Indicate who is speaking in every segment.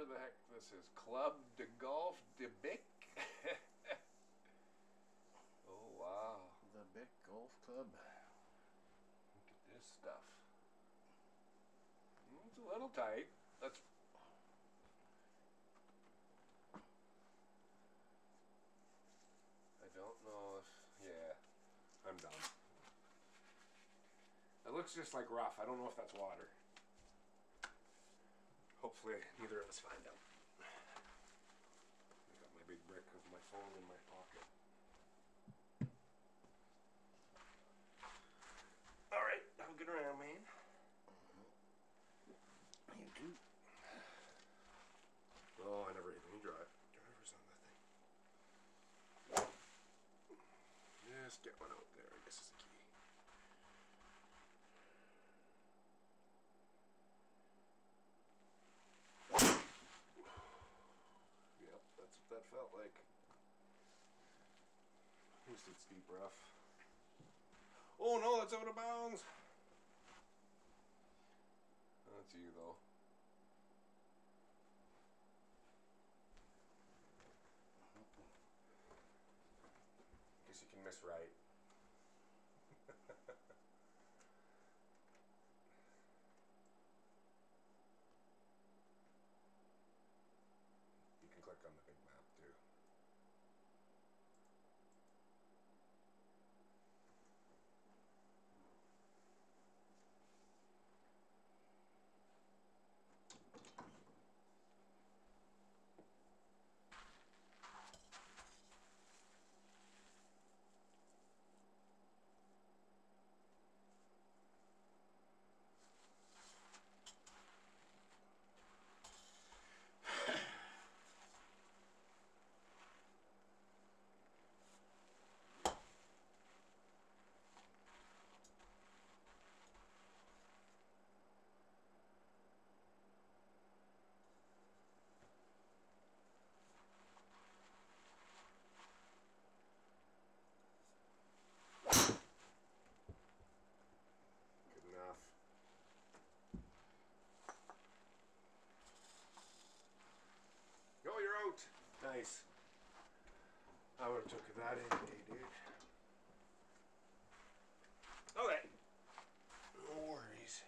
Speaker 1: whatever the heck this is. Club de Golf de Bic. Oh, wow.
Speaker 2: The Bic Golf Club.
Speaker 1: Look at this stuff. It's a little tight. Let's... I don't know if... Yeah. I'm done. It looks just like rough. I don't know if that's water. Hopefully neither of us find out. I got my big brick of my phone in my pocket. Alright, have a good round, man.
Speaker 2: You too.
Speaker 1: Oh, I never even drive. Driver's on that thing. Just get one out there, I guess is the key. Yep, that's what that felt like. At least it's deep rough. Oh no, that's out of bounds! That's you though. Guess you can miss right. You can click on the big map too. Good enough. Oh, you're out. Nice. I would have took that any day, dude. Okay. No worries.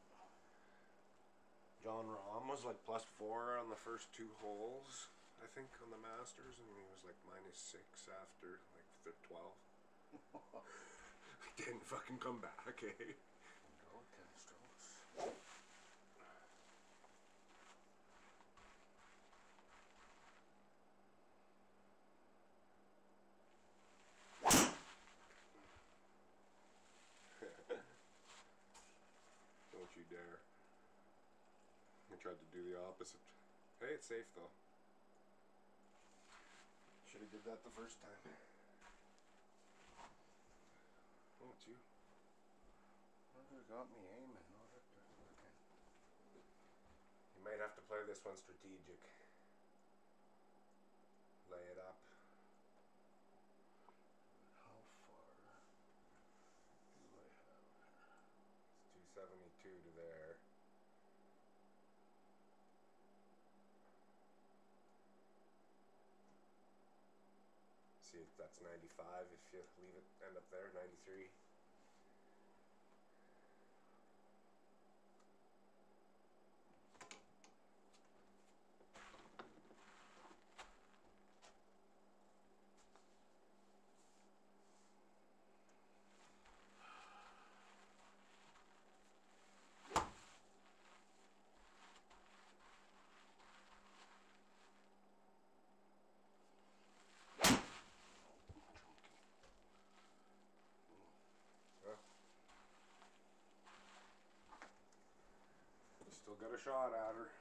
Speaker 1: John Rahm was like +4 on the first 2 holes, I think, on the Masters, and he was like -6 after like 12. Didn't fucking come back, eh?
Speaker 2: No, kind of strokes.
Speaker 1: Don't you dare. I tried to do the opposite. Hey, it's safe though. Should have did that the first time. Oh, it's you.
Speaker 2: Whoever got me aiming, not it.
Speaker 1: You might have to play this one strategic. Lay it up.
Speaker 2: How far do I have here?
Speaker 1: It's 272 to there. See, that's 95 if you leave it, end up there, 93. Still got a shot at her.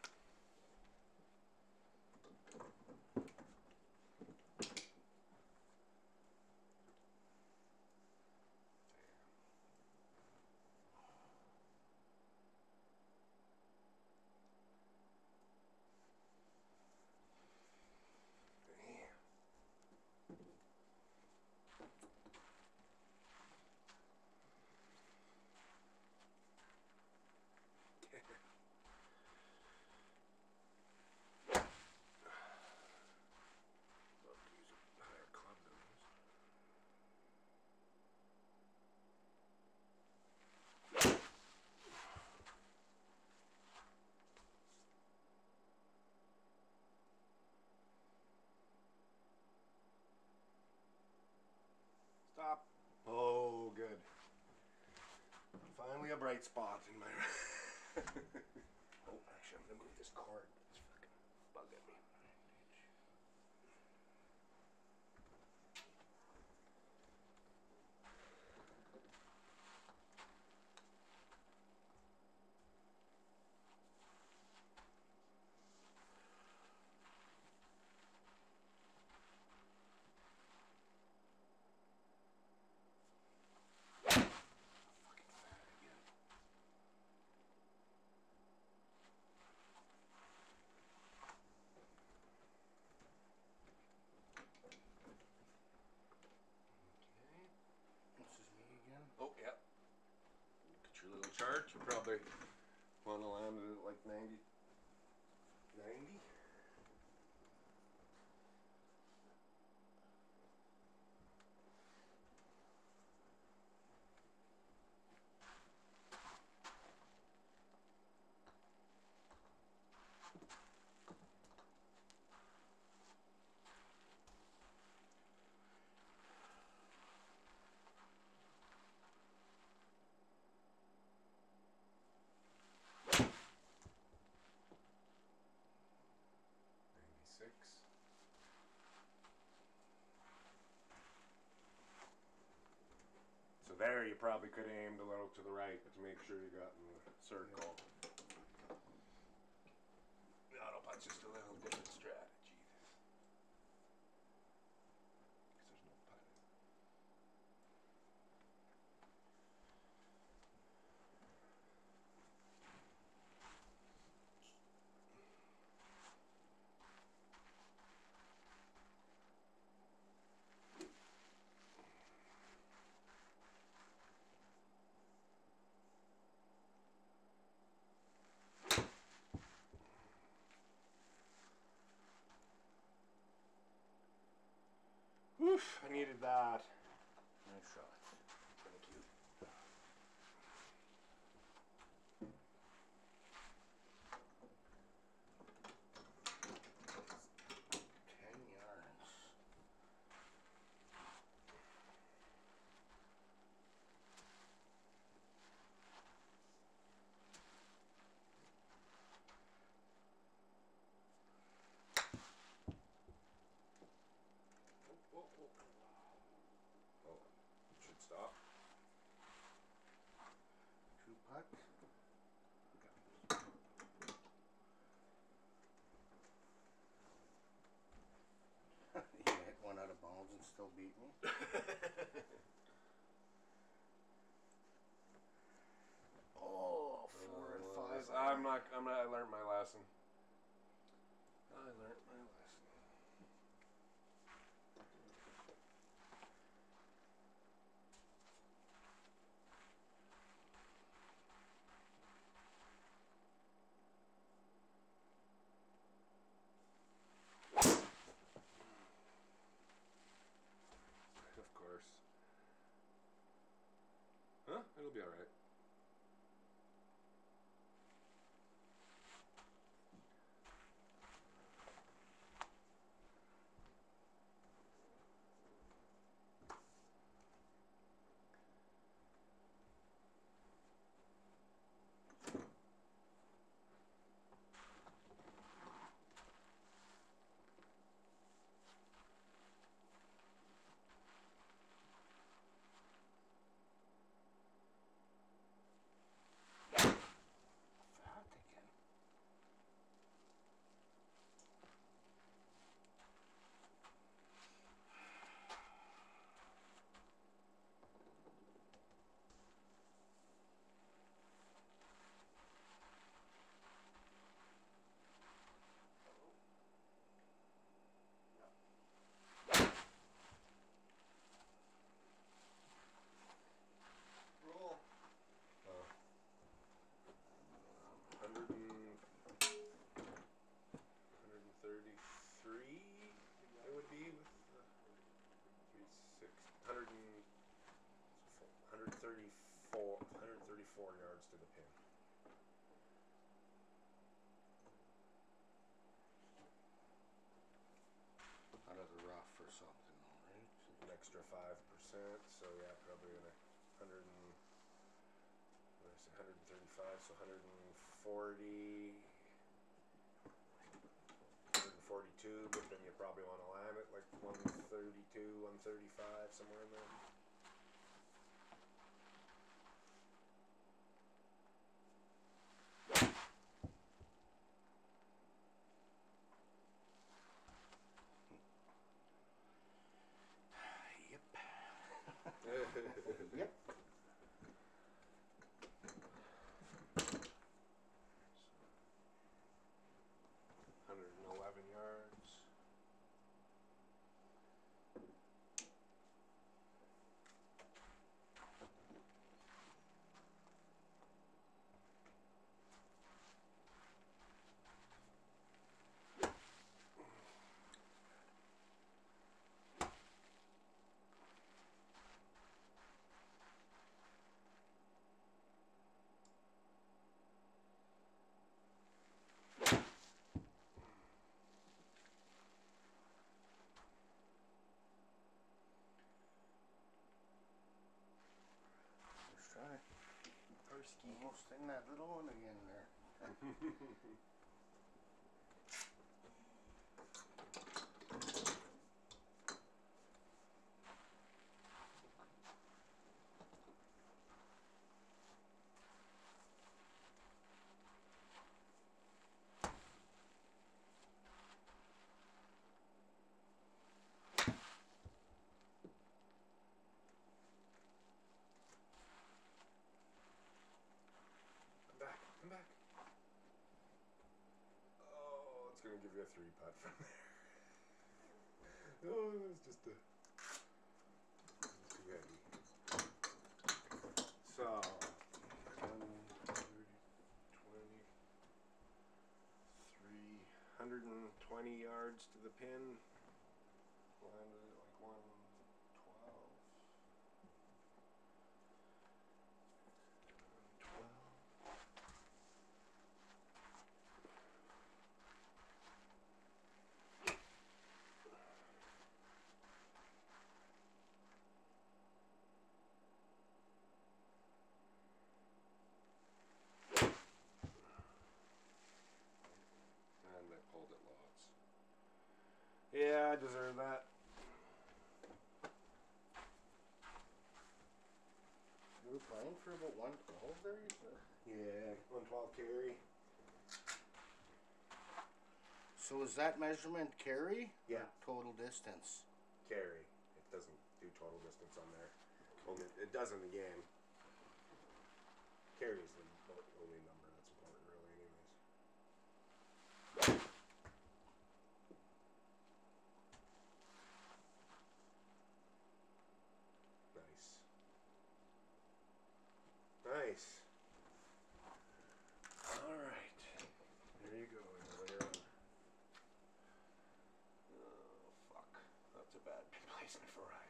Speaker 1: bright spot in my. Oh, actually, I'm gonna move this cord. It's fucking bugging me. Fucking fat again. Okay.
Speaker 2: This is me again.
Speaker 1: Oh, yeah. Get your little chart. You probably want to land it at like 90. 90? So there you probably could have aimed a little to the right to make sure you got in the circle. The auto putt's just a little different strategy. Because there's no putting. Oof, I needed that.
Speaker 2: Nice shot.
Speaker 1: Thank you.
Speaker 2: 10 yards.
Speaker 1: Oh, oh, oh. Oh, should stop.
Speaker 2: 2 putt. You hit one out of bounds and still beat me. Oh, 4 and 5.
Speaker 1: I learned my lesson. I learned my lesson. Of course. Huh? It'll be alright.
Speaker 2: Fat again.
Speaker 1: Roll. 133 it would be with the 134 yards to the pin.
Speaker 2: Out of the rough or something, right?
Speaker 1: An extra 5%, so yeah, probably in 100 and what did I say, 135, so 140, 142, but then you probably want to land it like 132, 135, somewhere in there.
Speaker 2: Yep.
Speaker 1: 111 yards.
Speaker 2: Let's try.
Speaker 1: Persky.
Speaker 2: Almost in that little one again there.
Speaker 1: I'm back. Oh, it's gonna give you a 3-putt from there. Oh, it's just too heavy. So, 320 yards to the pin. Landed at like 112. 112. And I pulled it lots. Yeah, I deserve that.
Speaker 2: You were playing for about 112 there, you said?
Speaker 1: Yeah, 112 carry.
Speaker 2: So is that measurement carry?
Speaker 1: Yeah.
Speaker 2: Or total distance?
Speaker 1: Carry. It doesn't do total distance on there. Only it does in the game. Carry is the only number that's important, really, anyways. Nice. Nice. All right. There you go. Later on. Oh, fuck. That's a bad placement for Ryan.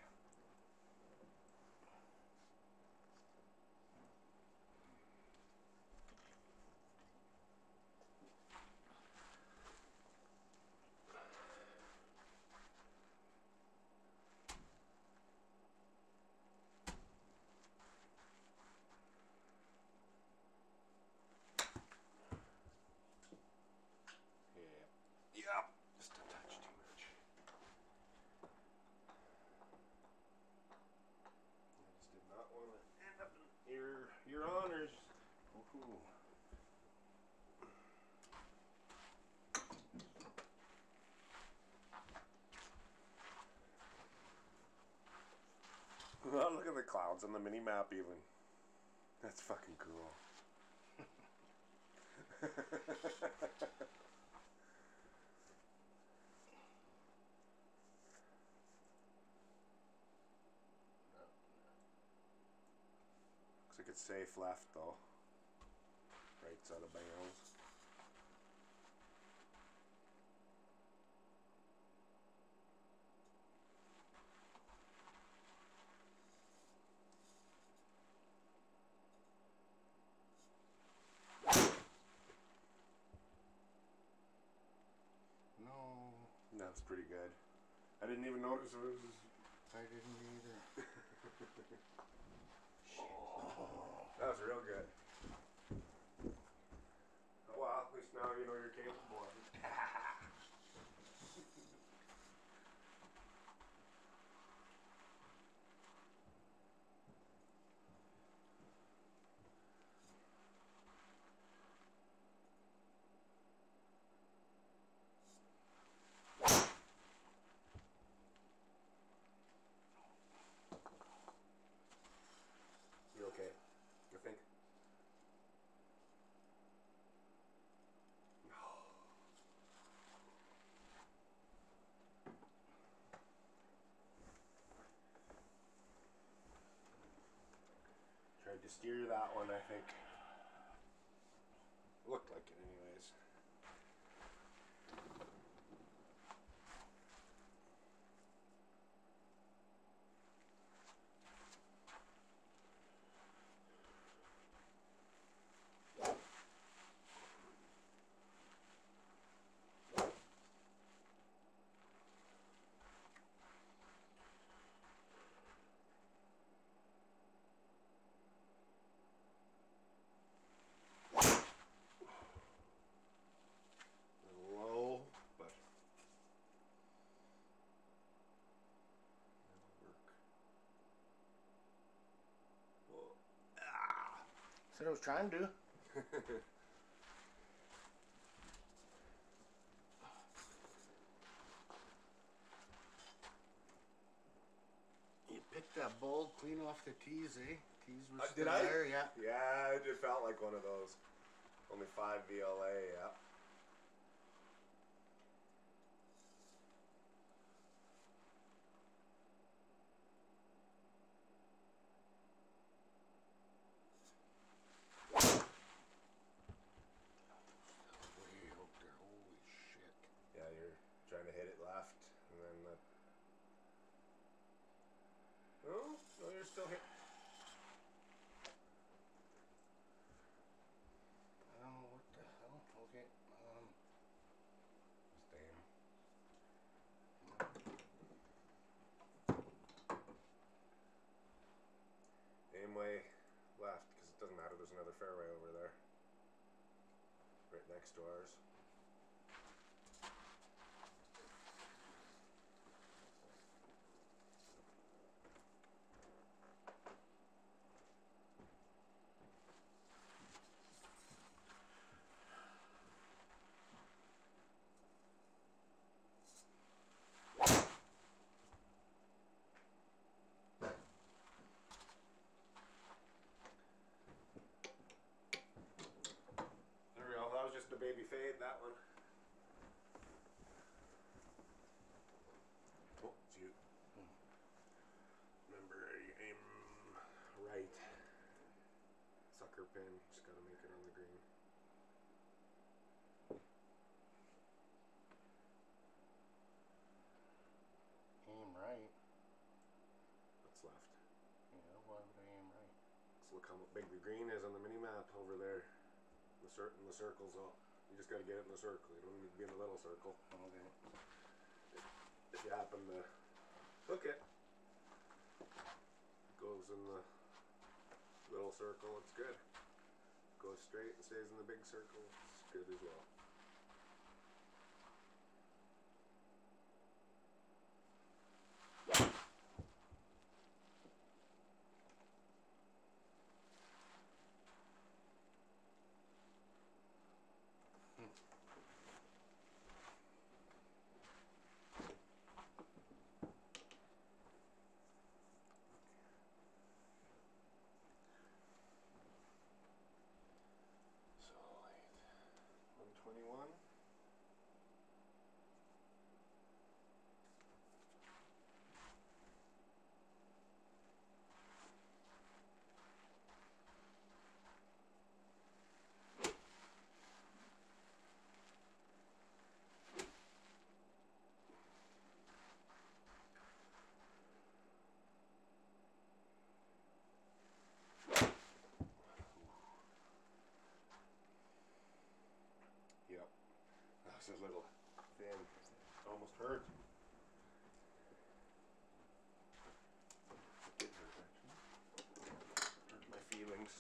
Speaker 1: Yep. Just a touch too much. I just did not want to end up in your honors.
Speaker 2: Woohoo.
Speaker 1: Oh, look at the clouds on the mini map even. That's fucking cool. Looks like it's safe left though. Right's out of bounds.
Speaker 2: No,
Speaker 1: That's pretty good. I didn't even notice it was.
Speaker 2: I didn't either.
Speaker 1: That was real good. Tried to steer that one, I think. Looked like it anyways. Low, but it'll work. Whoa. Ah.
Speaker 2: That's what I was trying to do. You picked that bowl clean off the tees, eh? Tees were still
Speaker 1: Did I?
Speaker 2: there, yeah.
Speaker 1: Yeah, it felt like one of those. Only 5 VLA, yeah.
Speaker 2: Way out there, holy shit.
Speaker 1: Yeah, you're trying to hit it left, and then the... Oh, no, you're still hit.
Speaker 2: I don't know what the hell. Okay,
Speaker 1: Aim way left, because it doesn't matter, there's another fairway over there. Right next to ours. There we go, that was just a baby fade, that one. Oh, it's you. Remember, you aim right. Sucker pin, just gotta make it on the green.
Speaker 2: aim right.
Speaker 1: That's left.
Speaker 2: Yeah, why would I aim right?
Speaker 1: So look how big the green is on the mini map over there. The circle's up. You just gotta get it in the circle. You don't need to be in the little circle.
Speaker 2: Okay.
Speaker 1: If you happen to hook it, goes in the little circle, it's good. Goes straight and stays in the big circle, it's good as well. So late. 121. Yep. That was a little thin. Almost hurt. It did hurt, actually. Hurt my feelings.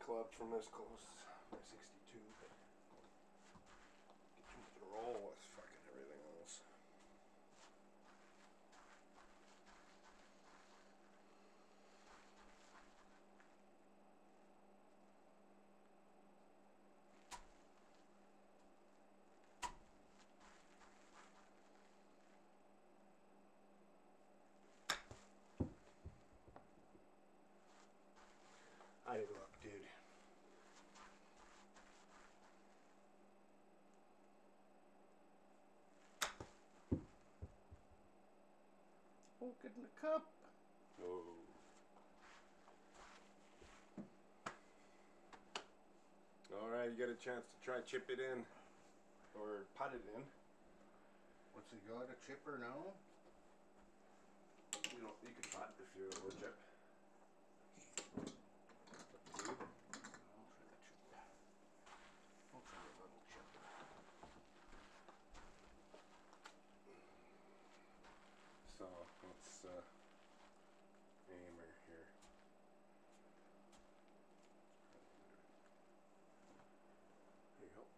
Speaker 1: club from this close. My 62, but get too much to roll with fucking everything else. I need luck, dude.
Speaker 2: Oh, get in the cup.
Speaker 1: Oh. Alright, you got a chance to try chip it in. Or putt it in.
Speaker 2: What's he got? A chipper now?
Speaker 1: You know, you can putt if you're a wood chip.
Speaker 2: I'll try the chipper. I'll try a little chipper.
Speaker 1: So, let's aim her here. There you go.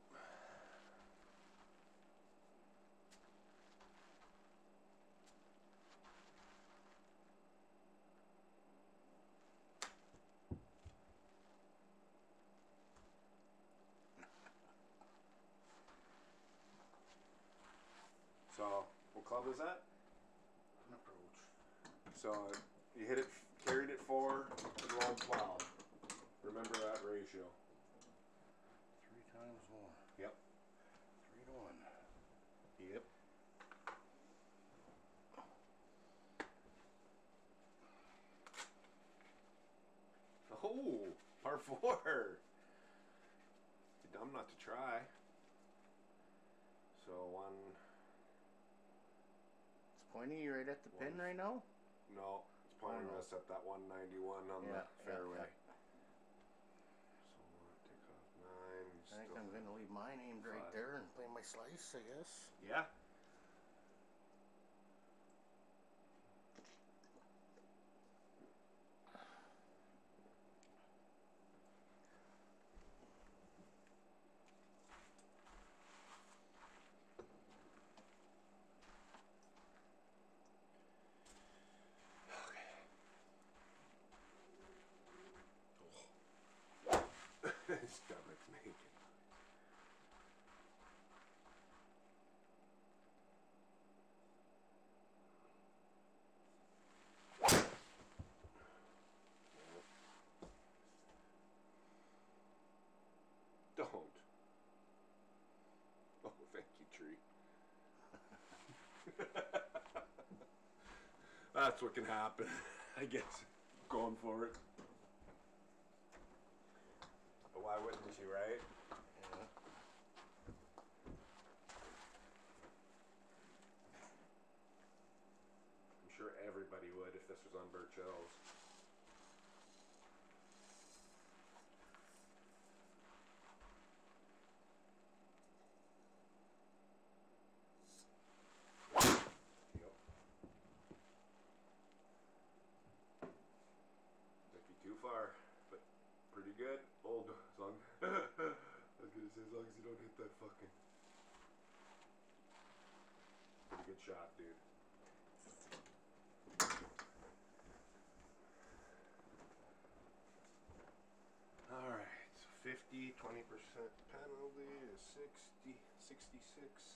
Speaker 1: So, what club is that?
Speaker 2: An approach.
Speaker 1: So, you hit it, carried it 4, and rolled 12. Remember that ratio.
Speaker 2: 3 times more.
Speaker 1: Yep.
Speaker 2: 3 to 1.
Speaker 1: Yep. Oh, par 4. Be dumb not to try. So
Speaker 2: It's pointy right at the pin right now?
Speaker 1: no, it's pointing
Speaker 2: Oh, no.
Speaker 1: us at that 191 on the fairway.
Speaker 2: Yeah.
Speaker 1: So take off 9.
Speaker 2: I think I'm gonna leave mine aimed right
Speaker 1: 5.
Speaker 2: there and play my slice, I guess.
Speaker 1: Yeah. His stomach's making. Don't. Oh, thank you, tree. That's what can happen, I guess. Going for it. But why wouldn't you, right?
Speaker 2: Yeah.
Speaker 1: I'm sure everybody would if this was on Birch Hills. Yep. Might be too far, but pretty good. Old, as long I was gonna say, as long as you don't hit that fucking. Pretty good shot, dude. Alright, so 50, 20% penalty is 60, 66.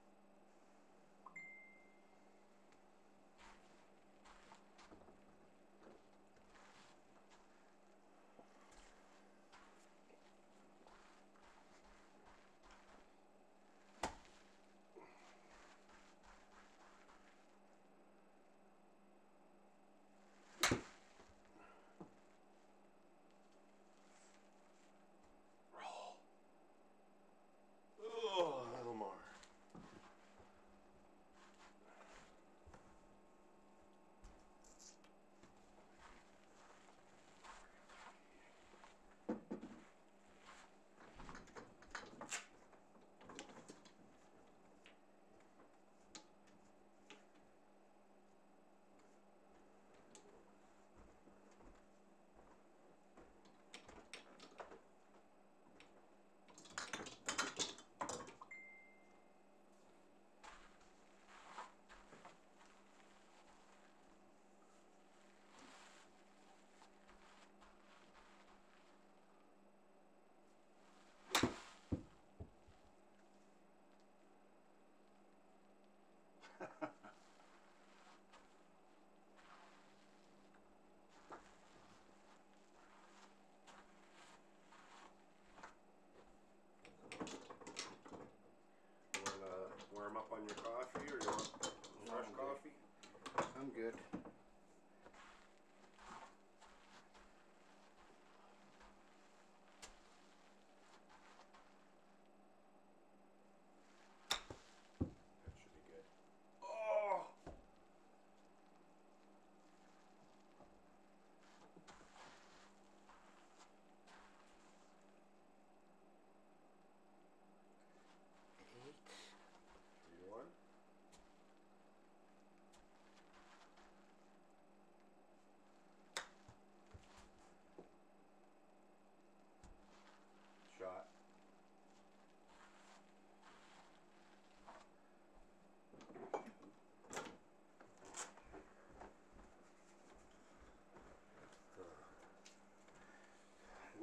Speaker 1: Roll. Oh, a little more.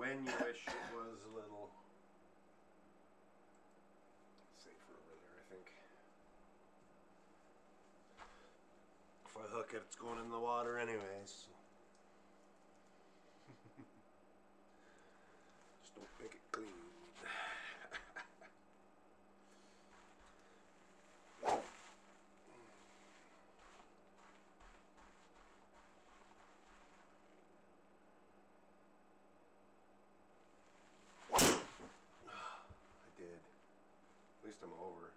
Speaker 1: when you wish it was a little safer over there, I think. If I hook it, it's going in the water anyways. Just don't make it clean. At least I'm over.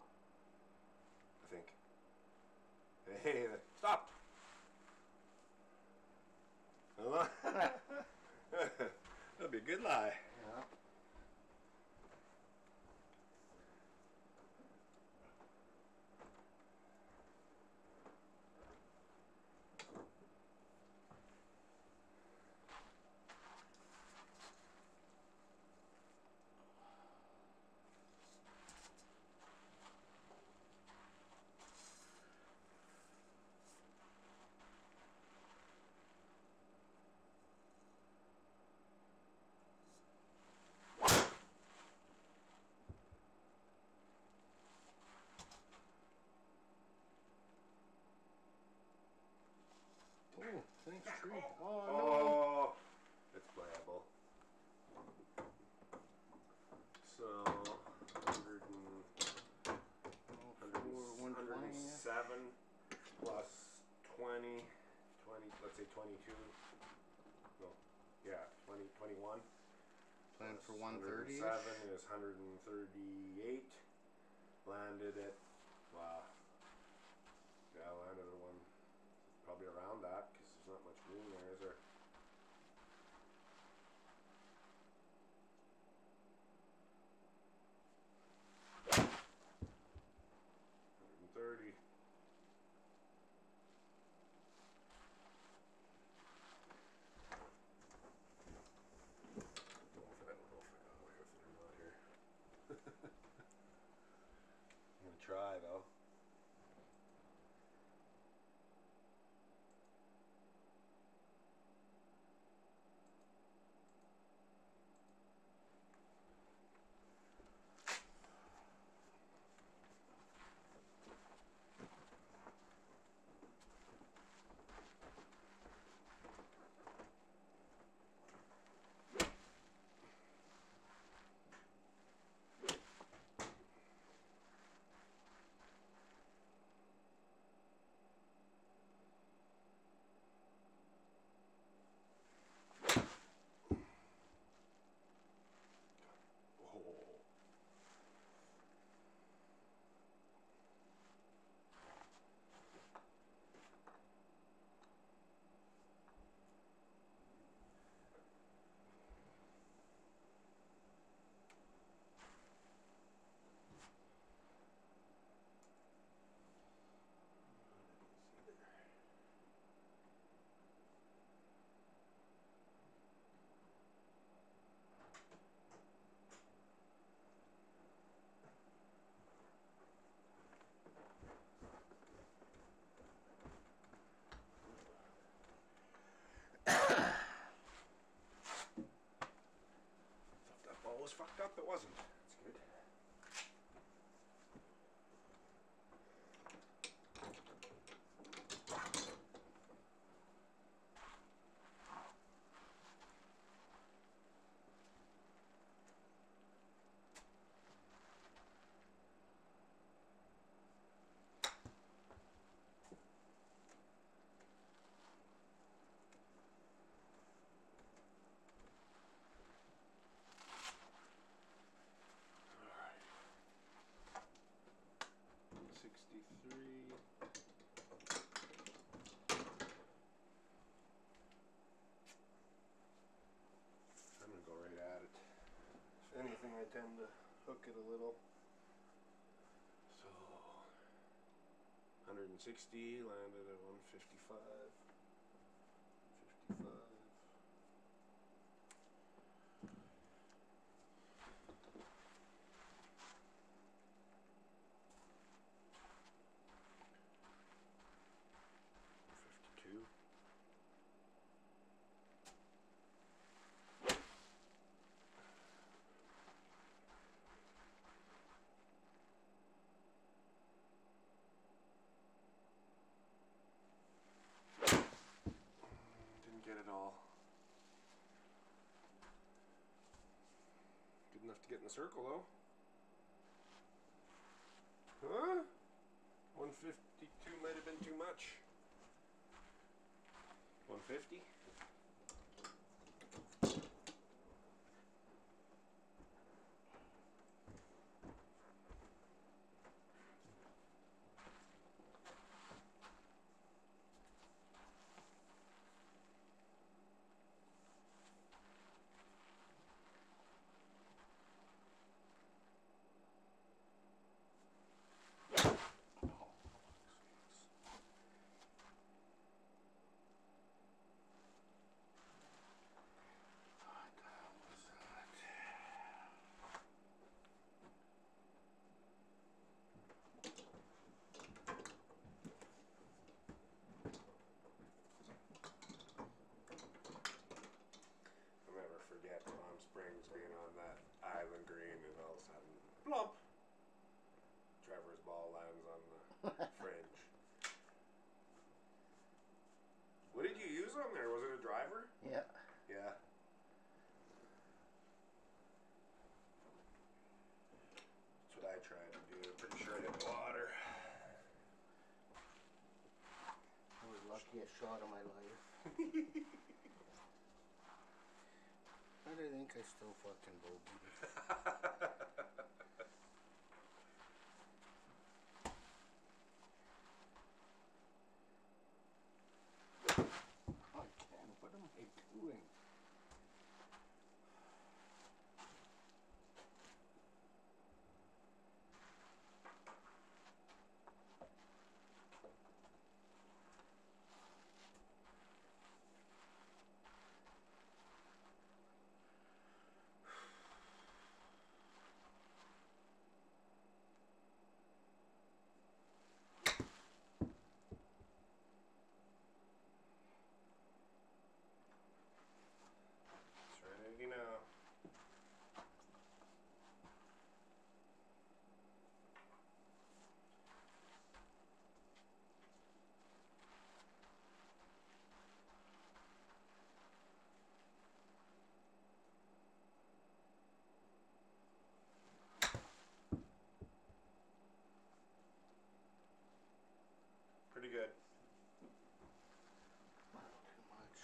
Speaker 1: I think. Hey, stop! That'd be a good lie.
Speaker 2: Yeah. Oh, thanks, tree. Oh, no.
Speaker 1: Oh, it's playable. So, 107 plus 20, let's say 22. No, yeah, 21.
Speaker 2: Plan for 130.
Speaker 1: 107 is 138. Landed at, wow. Yeah, landed at one. Probably around that because there's not much green there, is there? $130. I don't know if I got away with it or not here. I'm gonna try though. That ball was fucked up, it wasn't. That's good. I'm gonna go right at it. If anything, I tend to hook it a little. So, 160, landed at 155. 55. enough to get in the circle though. Huh? 152 might have been too much. 150? I'll never forget Palm Springs being on that island green and all of a sudden, plump! Trevor's ball lands on the fringe. What did you use on there? Was it a driver?
Speaker 2: Yeah.
Speaker 1: Yeah. That's what I tried to do. Pretty sure I hit the water.
Speaker 2: That was the luckiest shot of my life. I think I still fucking bogeyed. Oh, Ken, what am I doing?
Speaker 1: Serenity now. Pretty good.
Speaker 2: Too much.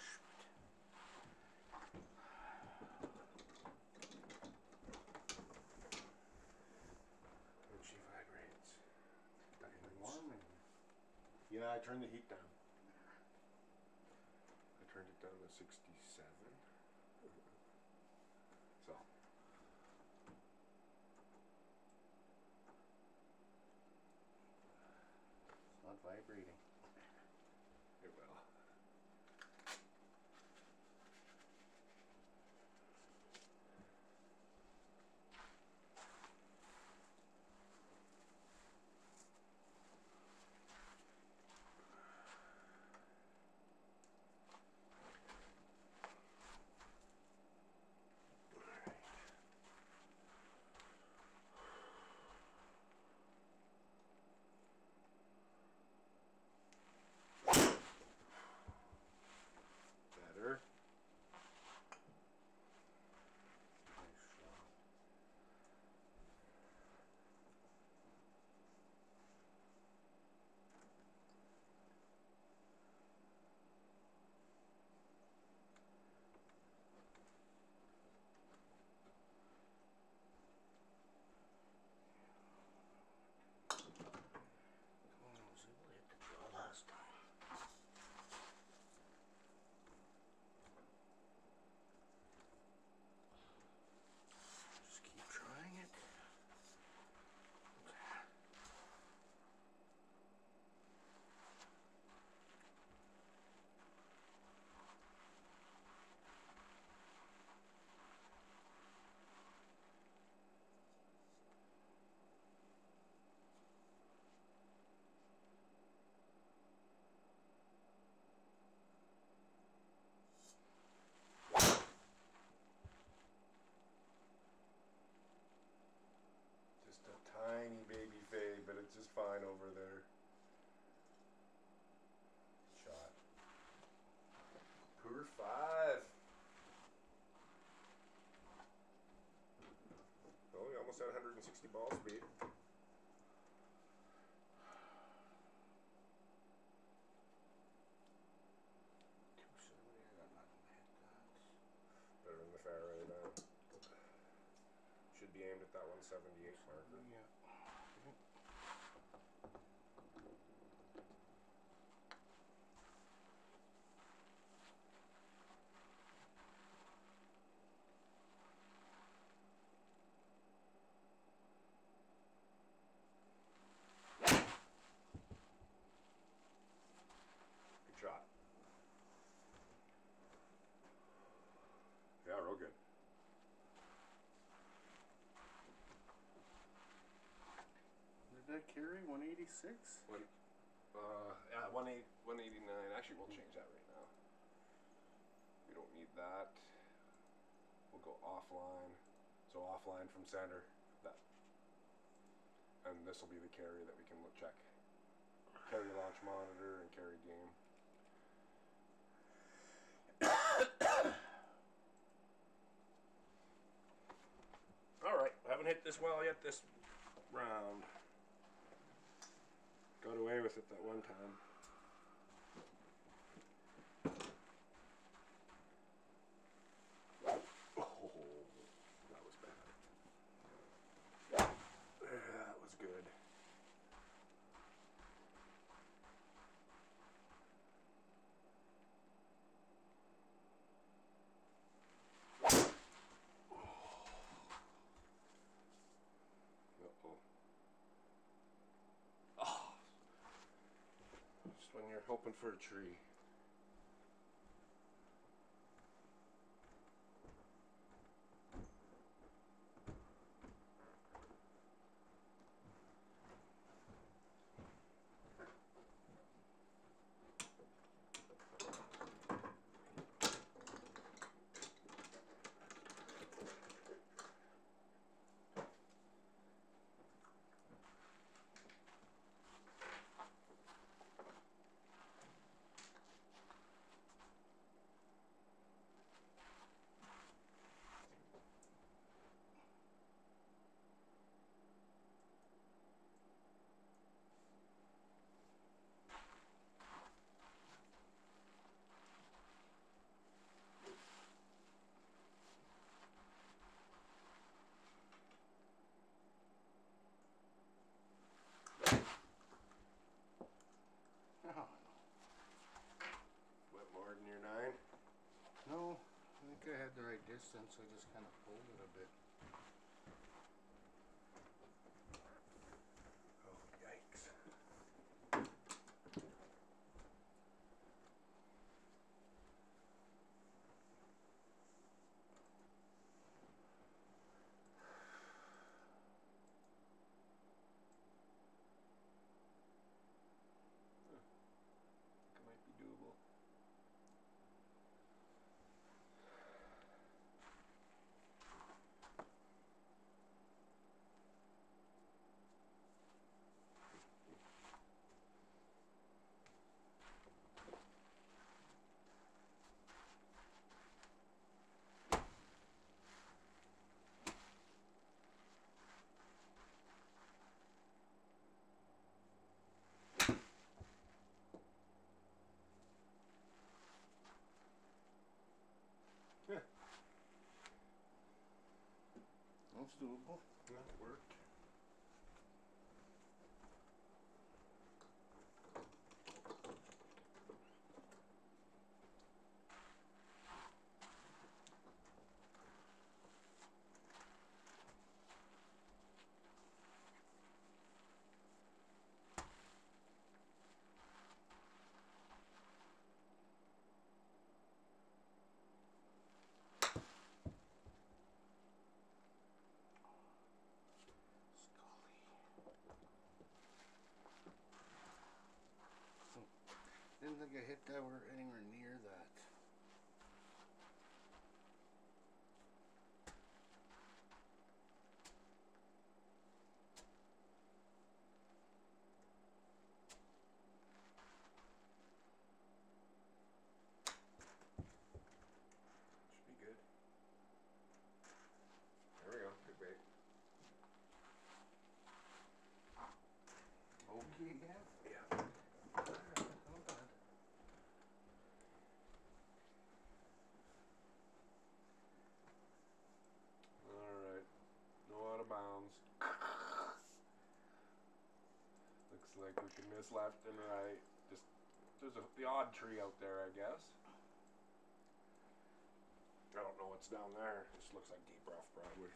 Speaker 1: And she vibrates.
Speaker 2: Warm in here.
Speaker 1: Yeah, I turned the heat down. I turned it down to 67. So.
Speaker 2: It's not vibrating.
Speaker 1: It will. almost at 160 ball speed.
Speaker 2: 270. I got nothing to hit that.
Speaker 1: Better than the Faraday now. Should be aimed at that 178 marker.
Speaker 2: Yeah.
Speaker 1: Good shot. Yeah, real good.
Speaker 2: Did that carry 186?
Speaker 1: Yeah, 189. Actually, we'll change that right now. We don't need that. We'll go offline. So offline from center. That. And this will be the carry that we can check. Carry launch monitor and carry game. Alright, haven't hit this well yet this round. Got away with it that one time. Oh, that was bad. That was good. Uh-oh. Oh. Just when you're hoping for a tree.
Speaker 2: Oh,
Speaker 1: What, more than your 9?
Speaker 2: no, I think I had the right distance. I just kind of pulled it a bit.
Speaker 1: Oh, yikes. It might be doable.
Speaker 2: That's doable.
Speaker 1: That worked.
Speaker 2: Didn't think I hit that or anywhere near that.
Speaker 1: Should be good. There we go. Good bait. Looks like we can miss left and right. Just there's the odd tree out there, I guess. I don't know what's down there. Just looks like deep rough Broadway.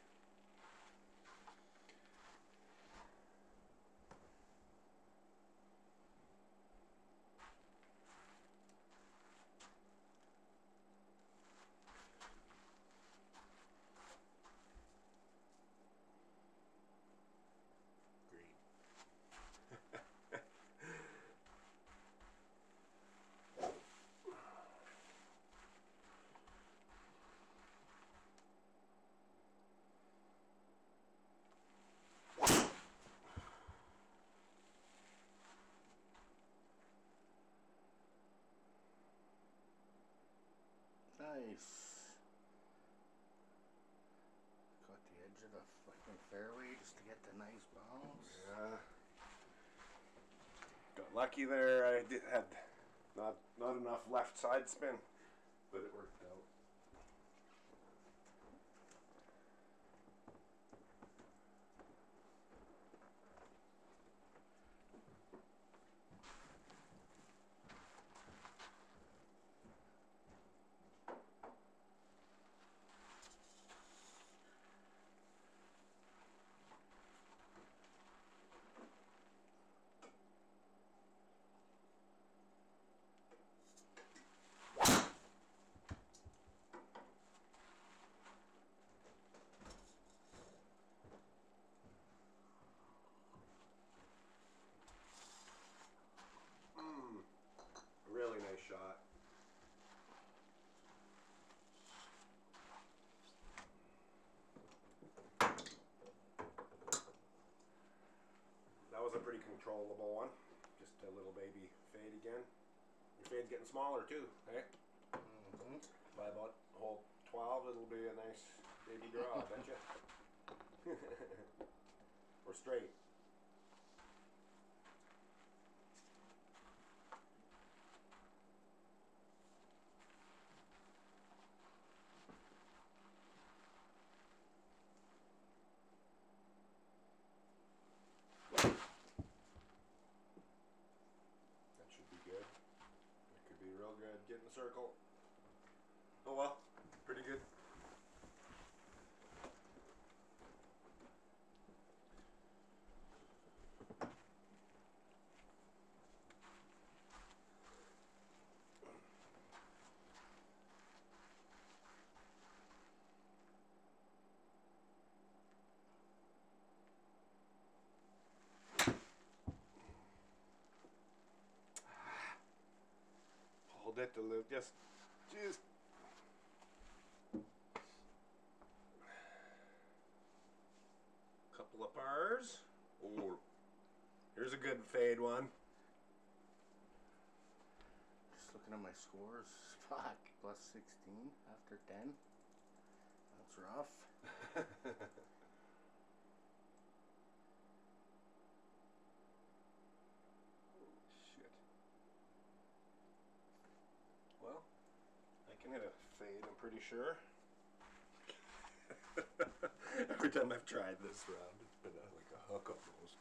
Speaker 2: Nice. Caught the edge of the fucking fairway just to get the nice bounce.
Speaker 1: Yeah. Got lucky there. I had not enough left side spin, but it worked out. Really nice shot. That was a pretty controllable one. Just a little baby fade again. Your fade's getting smaller too, eh?
Speaker 2: Mm-hmm.
Speaker 1: By about hole 12, it'll be a nice baby draw, I bet you. Or straight. That should be good. That could be real good. Get in the circle. Oh well, pretty good. Hold it to live. Just. Couple of pars. Oh, here's a good fade one.
Speaker 2: Just looking at my scores. Fuck. Plus 16 after 10. That's rough.
Speaker 1: Shit. Well, I can hit a fade, I'm pretty sure. Every time I've tried this round, it's been like a hook almost.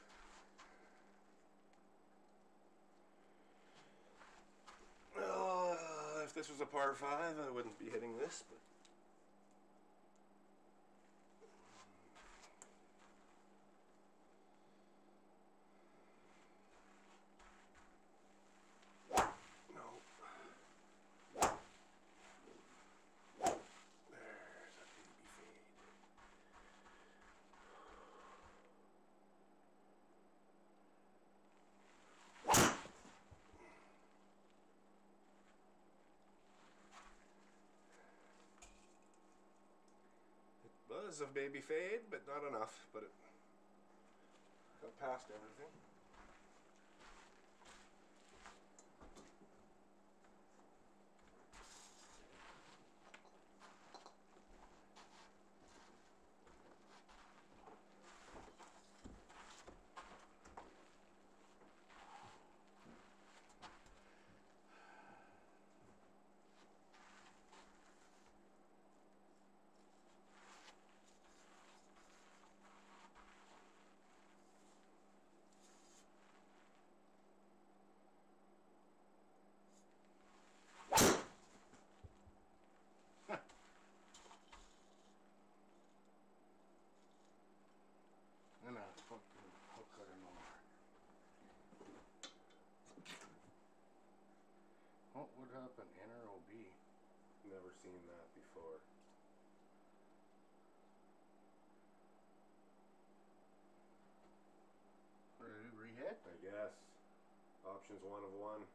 Speaker 1: If this was a par 5, I wouldn't be hitting this, but no. There's a baby fade. It was a baby fade, but not enough, but it got past everything. never seen that before.
Speaker 2: Ready to re-hit?
Speaker 1: I guess. Options 1 of 1.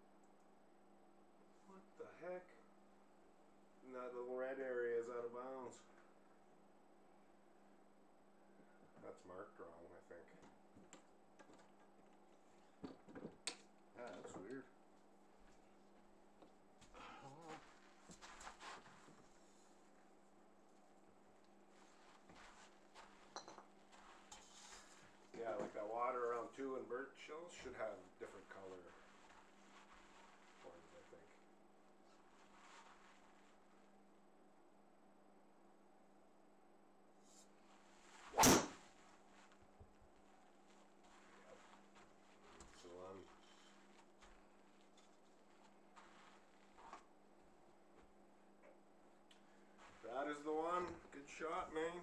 Speaker 1: What the heck? And that little red area is out of bounds. That's marked wrong, I think.
Speaker 2: Yeah, that's weird.
Speaker 1: Yeah, like that water around 2 and birch shells should have different color ones, I think. Yep. So that is the one. Good shot, man.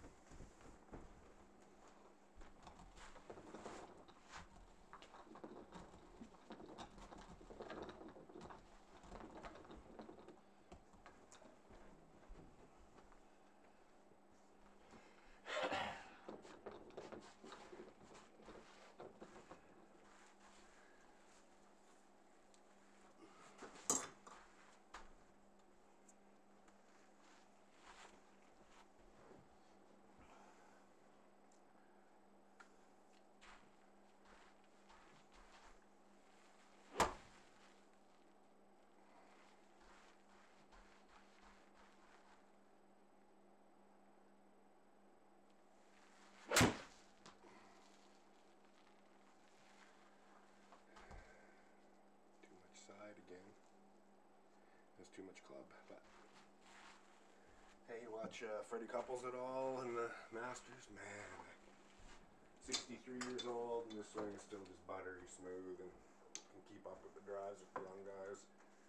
Speaker 1: Side again. There's too much club, but hey, you watch Freddie Couples at all in the Masters? Man, 63 years old and this swing is still just buttery smooth and can keep up with the drives of the young guys.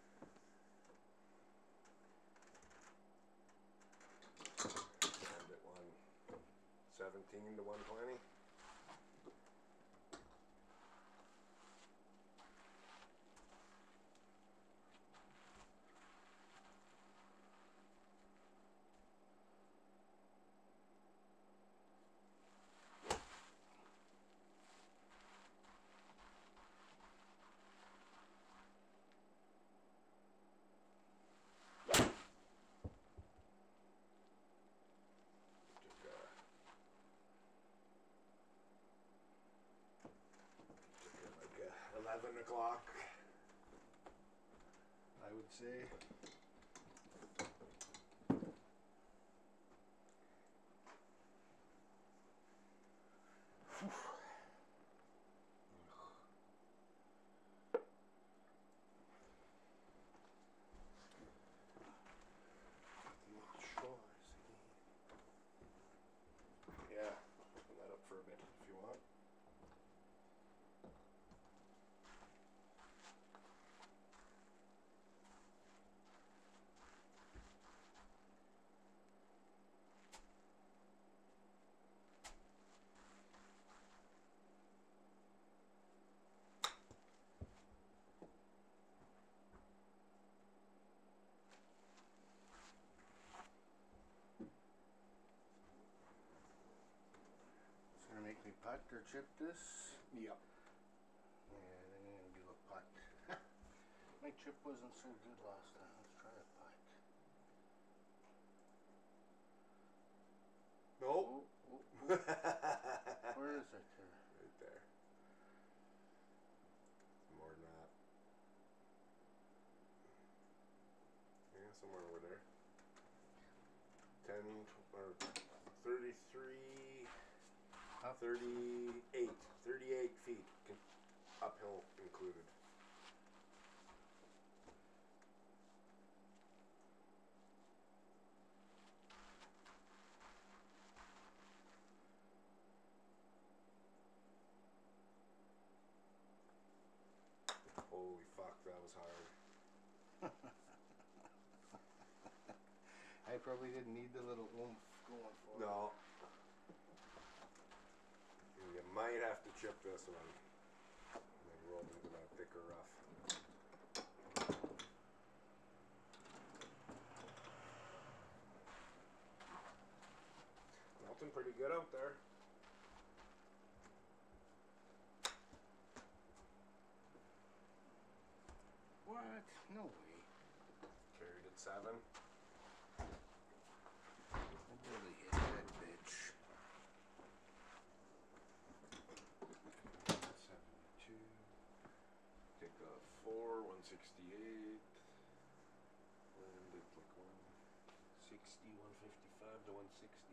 Speaker 1: And it won 17 to 120. Like 11 o'clock, I would say. Yeah, open that up for a bit if you want.
Speaker 2: It's gonna make me putt or chip this.
Speaker 1: Yep.
Speaker 2: Yeah, then I'm gonna do a putt. My chip wasn't so good last time. Let's try a putt.
Speaker 1: Nope.
Speaker 2: Oh, oh, oh. Where is it here?
Speaker 1: Right there. More than that. Yeah, somewhere over there. 10 or 33,
Speaker 2: Up.
Speaker 1: 38 feet, uphill included. Holy fuck, that was hard.
Speaker 2: I probably didn't need the little oomph going for it.
Speaker 1: No. You might have to chip this one. And then roll into that thicker rough. pretty good out there.
Speaker 2: What? No way.
Speaker 1: Carried at 7.
Speaker 2: I barely hit that bitch.
Speaker 1: 72. Take a 4, 168. Landed like 160, 155 to 160.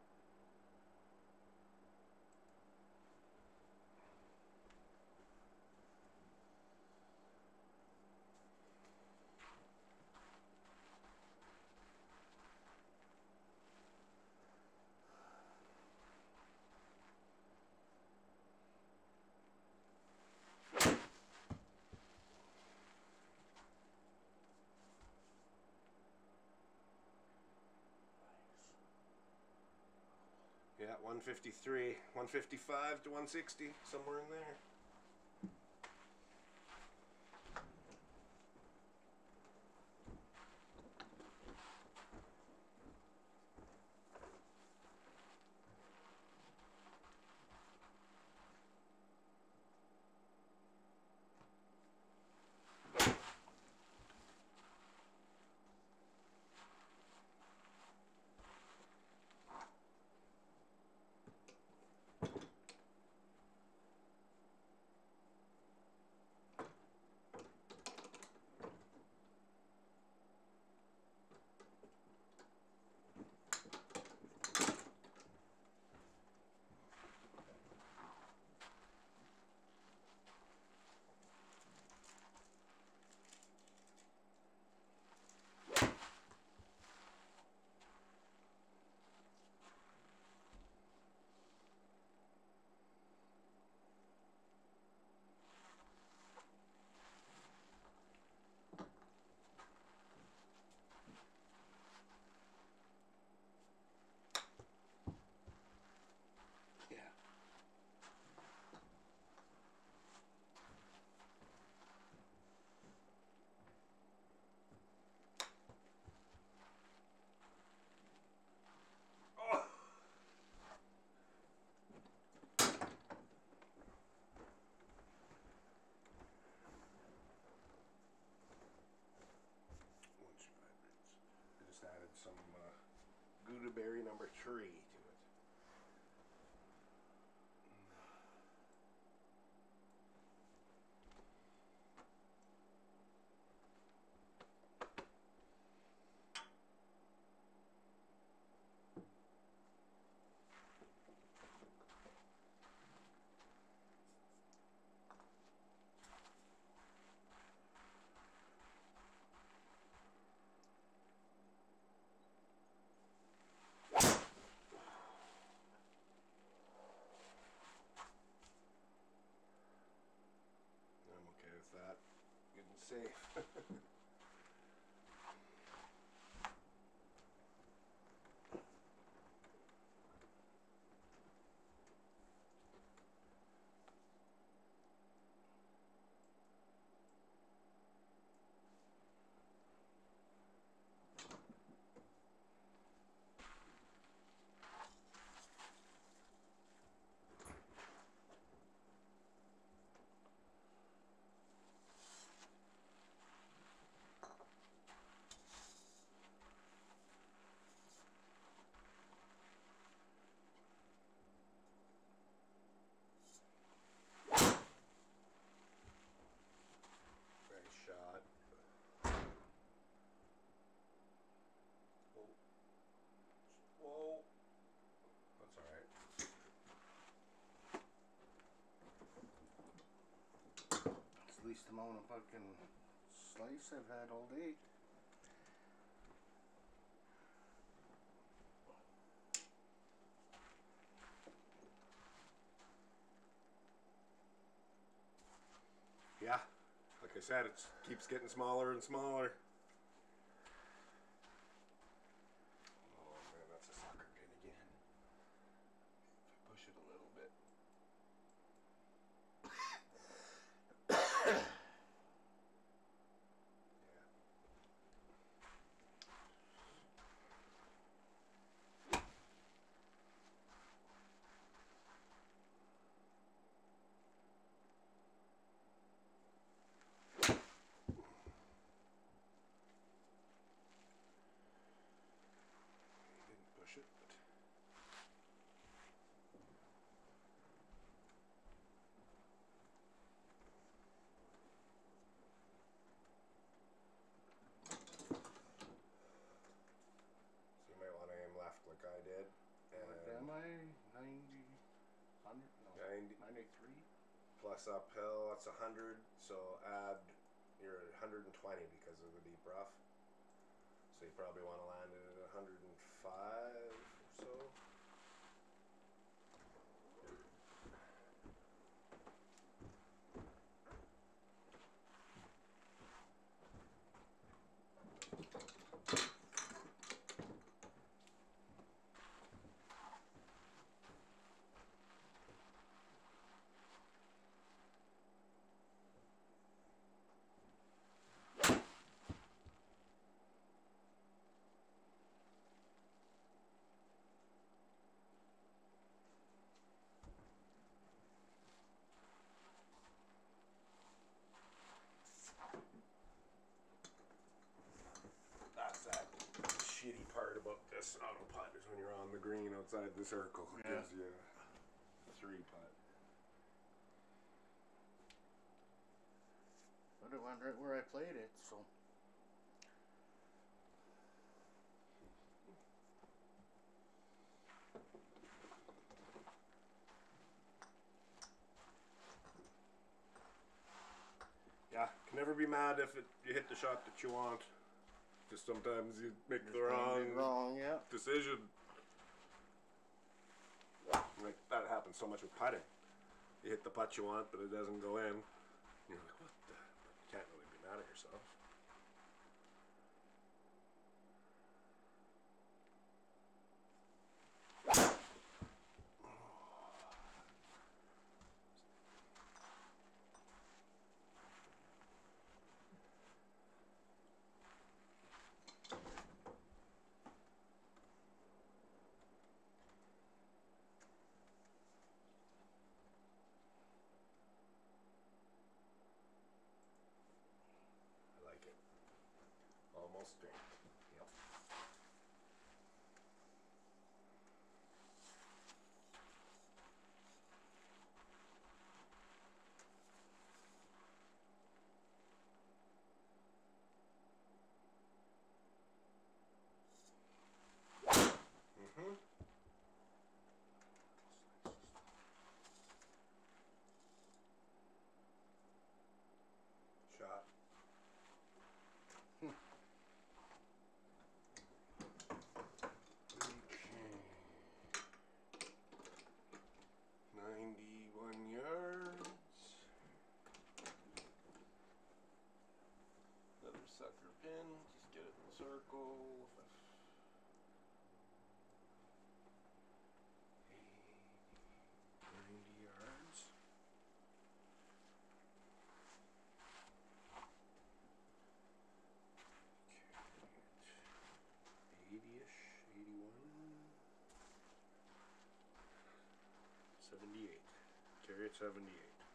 Speaker 1: Yeah, 153, 155 to 160, somewhere in there.
Speaker 2: Yeah.
Speaker 1: Oh! I just added some Gouda berry number 3 to it. I'm okay with that. Good and safe. Nice shot. Whoa. Whoa. That's alright.
Speaker 2: It's the least amount of fucking slice I've had all day.
Speaker 1: Yeah, like I said, it keeps getting smaller and smaller. Oh man, that's a soccer pin again. If I push it a little bit.
Speaker 2: What am I? 90, 100? No,
Speaker 1: 90
Speaker 2: 93?
Speaker 1: plus uphill, that's 100. So add, you're at 120 because of the deep rough. So you probably want to land it at 105 or so. That's that shitty part about this auto putt is when you're on the green outside the circle. It gives you a 3 putt.
Speaker 2: But it went right where I played it, so.
Speaker 1: Yeah, can never be mad if you hit the shot that you want. Just sometimes you make the wrong
Speaker 2: Yeah.
Speaker 1: decision. Like that happens so much with putting. You hit the putt you want, but it doesn't go in. You're like, what the? But you can't really be mad at yourself. I like it. Almost straight. Yep. Mm-hmm. Shot.
Speaker 2: Hmm.
Speaker 1: Okay. 91 yards. Another sucker pin. Just get it in the circle. 90 yards. Okay. 80-ish, 81. 78. Carry at 78.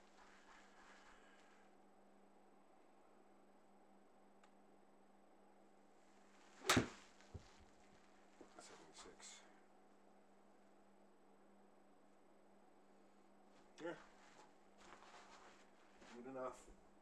Speaker 1: Yeah. Good enough.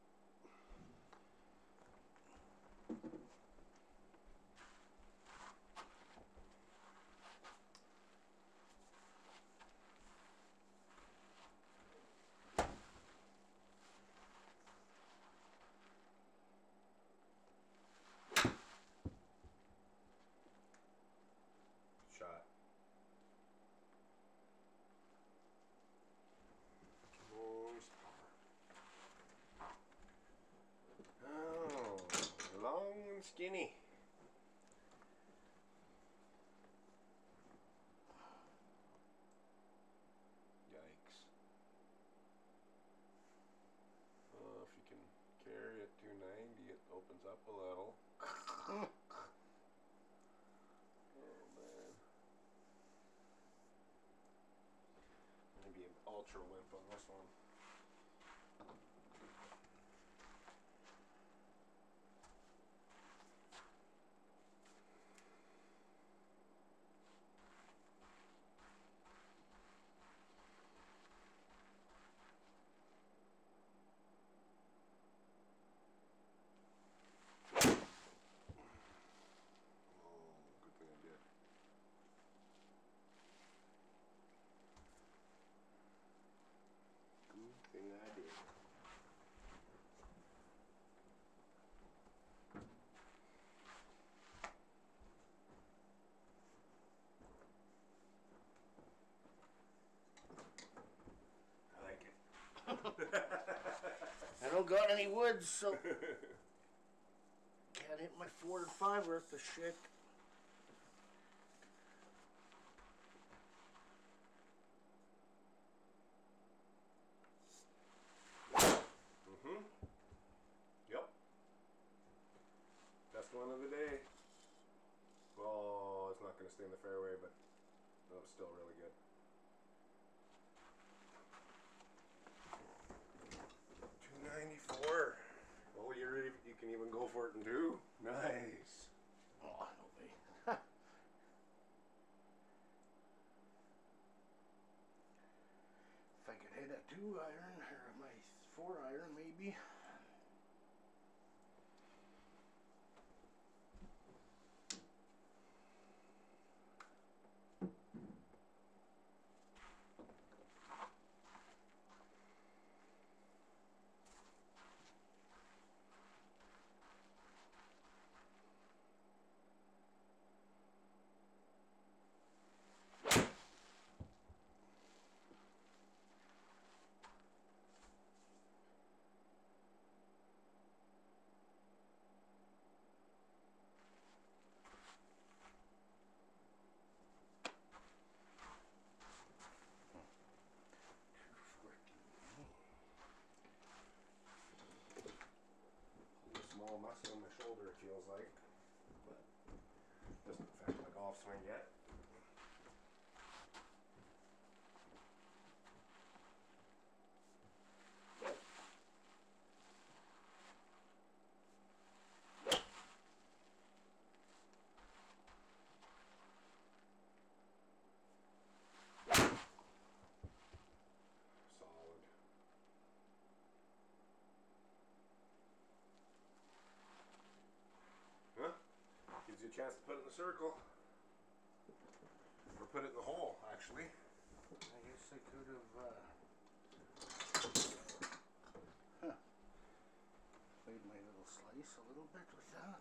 Speaker 1: Shot. Oh, long and skinny. Yikes. If you can carry at 290, it opens up a little. Oh man. Maybe an ultra limp on this one. Oh, good thing I did. thing I did. I like it.
Speaker 2: I don't got any woods, so can't hit my 4 and 5 worth of shit.
Speaker 1: Yep. Best one of the day. Well, it's not going to stay in the fairway, but that was still really good. 294. Oh, you can even go for it in 2. Nice.
Speaker 2: Oh, no way. If I could hit a 2 iron or my 4 iron, maybe.
Speaker 1: Small muscle in my shoulder, it feels like, but doesn't affect my golf swing yet. Solid. Huh? Gives you a chance to put it in the circle. Or put it in the hole, actually.
Speaker 2: I guess I could have played my little slice a little bit with that.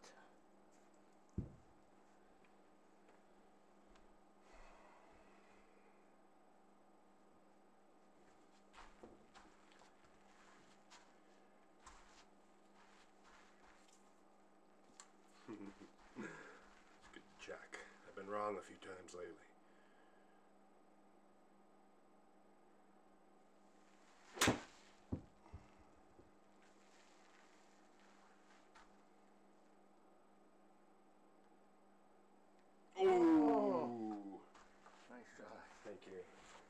Speaker 1: Good check. I've been wrong a few times lately. Oh!
Speaker 2: Nice shot.
Speaker 1: Thank you.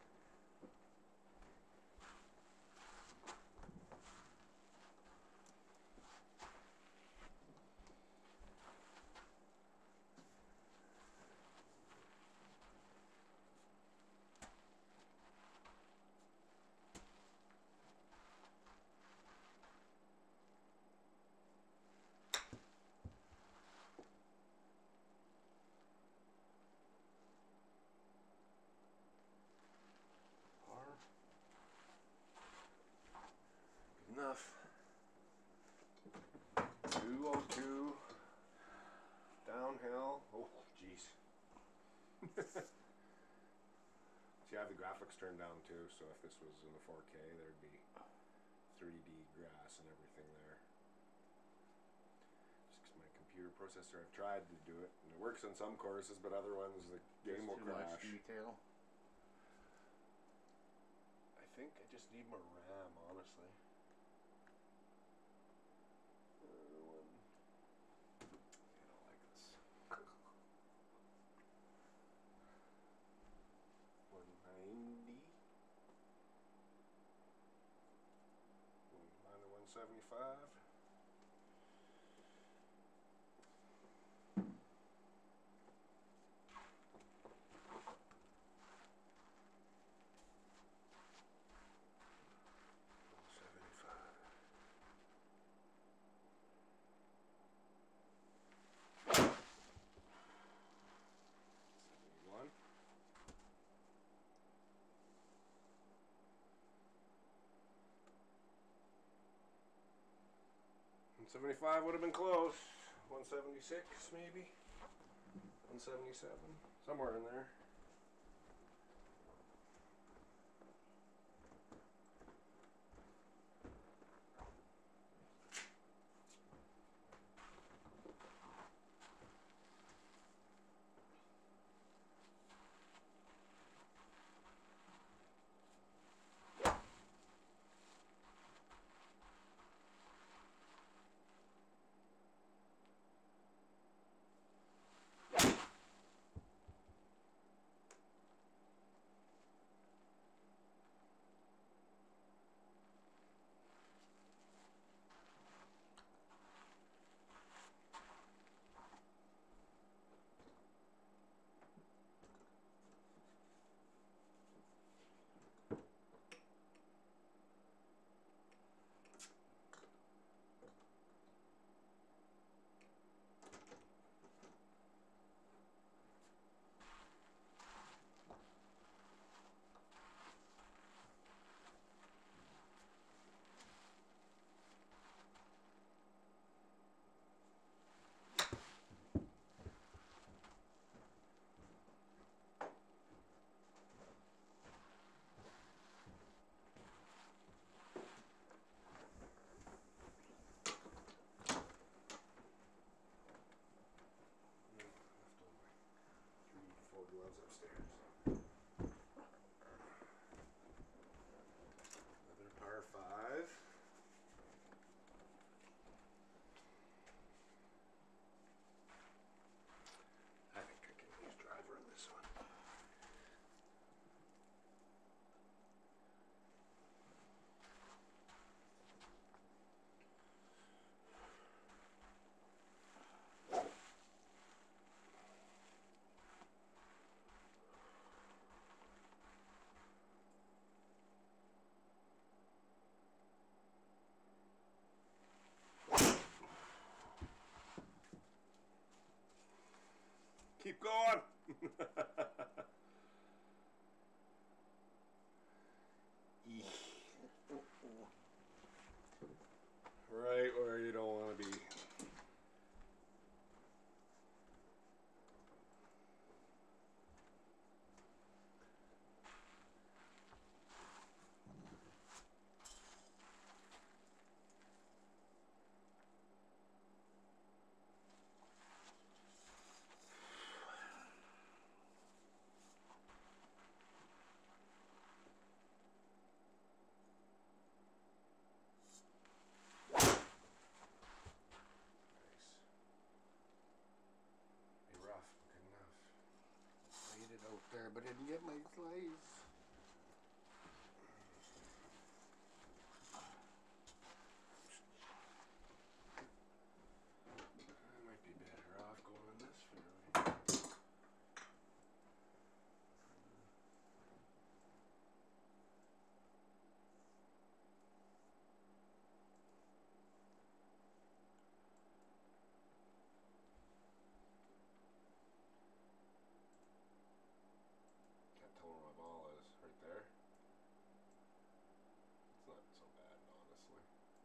Speaker 1: Enough. 202. Downhill. Oh, jeez. See, I have the graphics turned down too, so if this was in the 4K, there'd be 3D grass and everything there. Just 'cause my computer processor, I've tried to do it, and it works on some courses, but other ones the game will
Speaker 2: Too much
Speaker 1: crash.
Speaker 2: detail.
Speaker 1: I think I just need more RAM, honestly. Minus 175. 175 would have been close. 176 maybe. 177, somewhere in there. Gloves upstairs. Another par 5. I think I can use driver on this one. Keep going. Right where you don't want to be.
Speaker 2: Out there, but I didn't get my slice.
Speaker 1: I might be better off going in this fairway. Can't tell where my ball is. Right there. It's not so bad, honestly.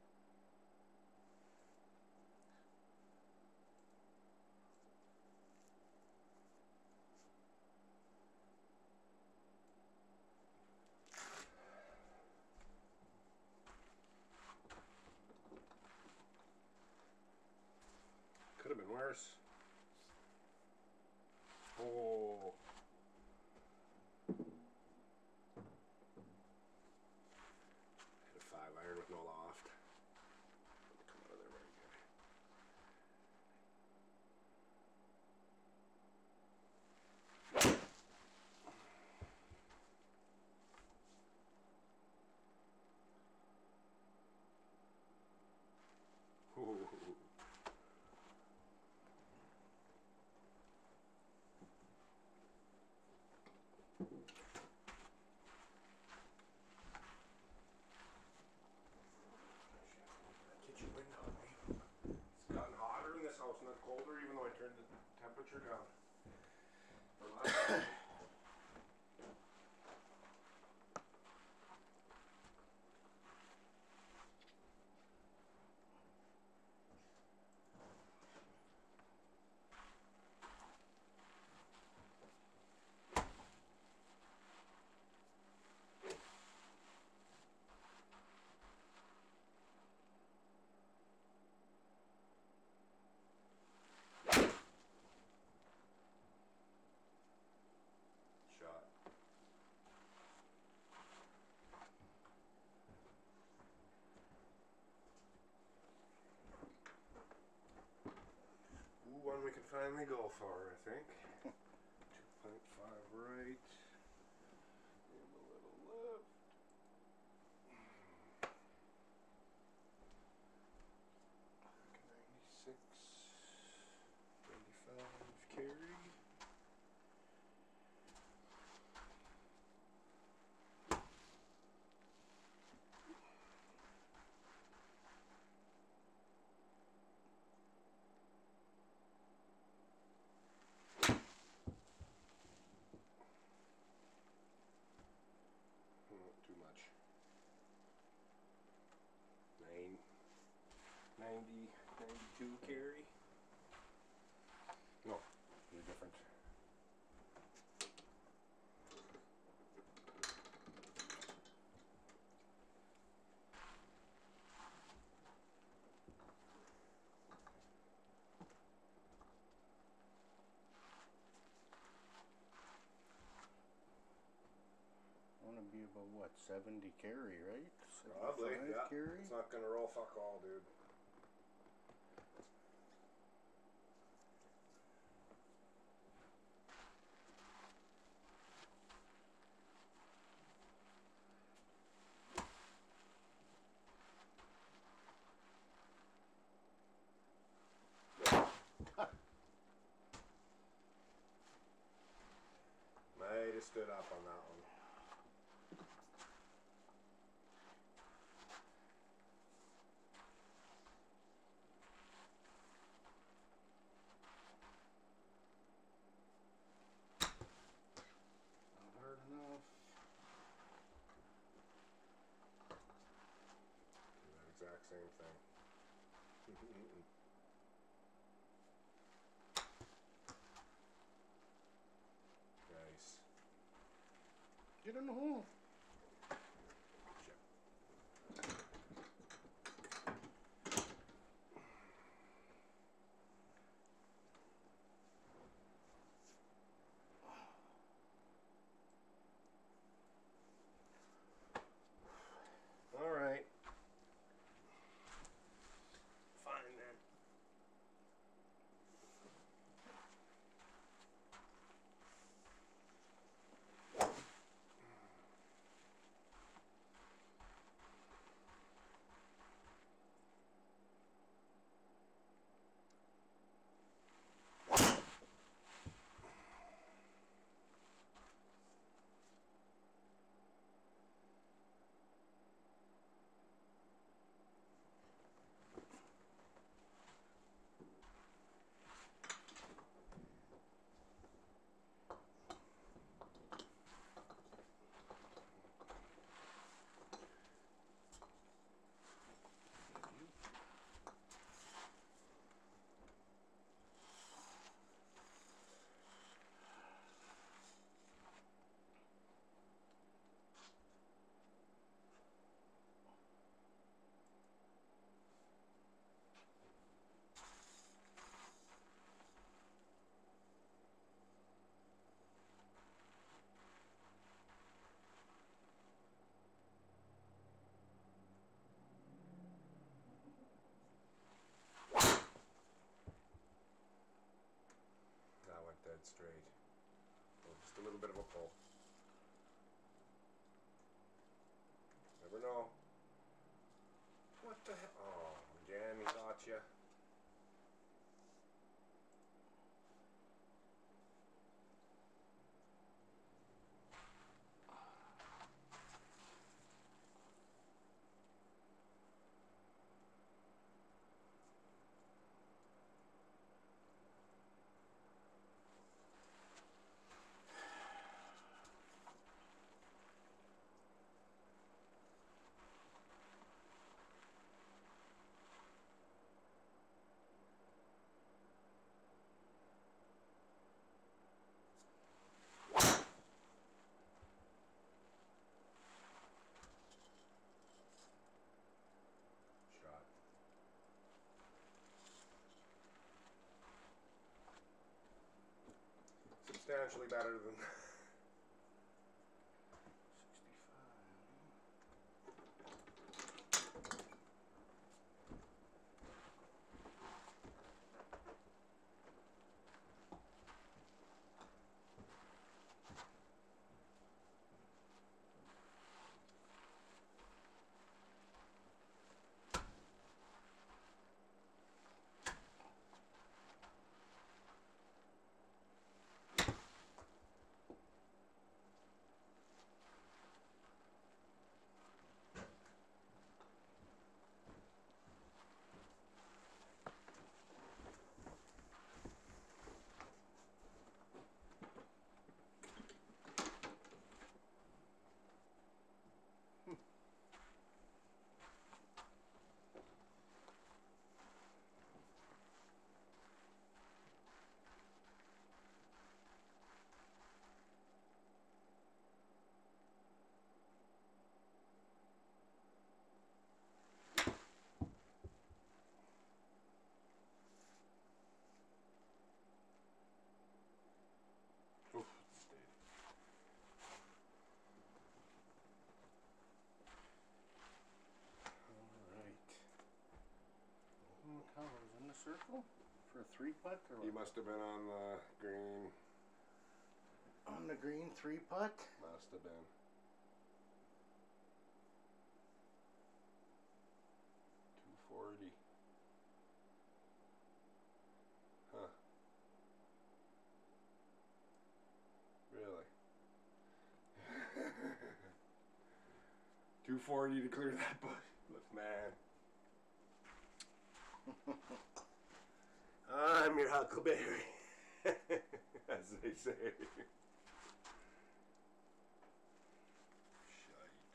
Speaker 1: Could have been worse. Oh. Hit a 5-iron with no loft. Come out of there very good. Ooh. gonna go for, I think. 2.5 right. And a little left. 96. 95 carry. Too much. 92 carry. No, they're different.
Speaker 2: I want to be about what, 70 carry, right?
Speaker 1: Probably, yeah.
Speaker 2: Carry?
Speaker 1: It's not gonna roll fuck all, dude. Might have stood up on that one.
Speaker 2: Not hard enough.
Speaker 1: Do that exact same thing. Nice.
Speaker 2: Get in the hole.
Speaker 1: Shit. All right. Fine then. That went dead straight. Oh, just a little bit of a pull. Never know. What the hell? Oh, again, he got you. Shot. Substantially better than
Speaker 2: 65. circle for a 3-putt or what?
Speaker 1: You must have been on the green.
Speaker 2: On the green 3-putt?
Speaker 1: Must have been. .240. Huh. Really? 240 to clear that bush. Look, man. I'm your Huckleberry, as they say. Shite.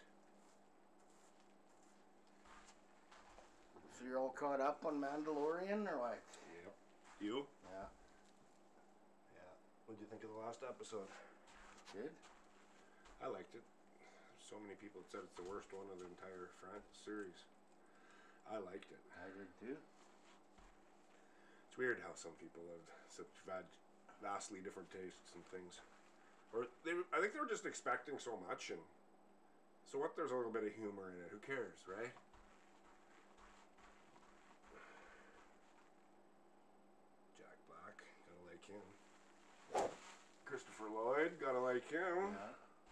Speaker 2: So you're all caught up on Mandalorian or what?
Speaker 1: Yep. You?
Speaker 2: Yeah.
Speaker 1: Yeah. What'd you think of the last episode?
Speaker 2: Good.
Speaker 1: I liked it. So many people said it's the worst one of the entire series. I liked it.
Speaker 2: I did too.
Speaker 1: It's weird how some people have such vastly different tastes and things. Or I think they were just expecting so much, and so what? There's a little bit of humor in it. Who cares, right? Jack Black, gotta like him. Christopher Lloyd, gotta like him.
Speaker 2: Yeah.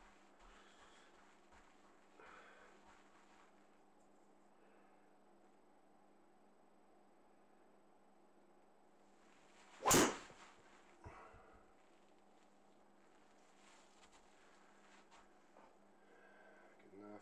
Speaker 1: Good enough.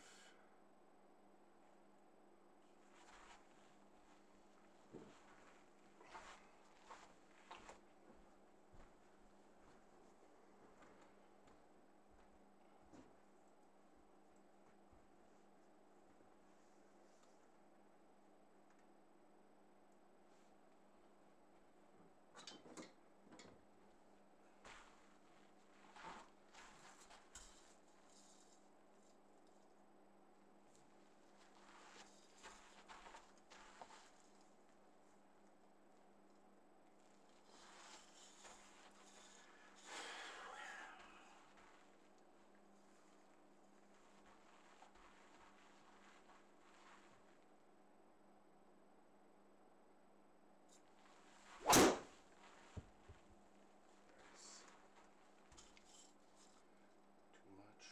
Speaker 2: Too much.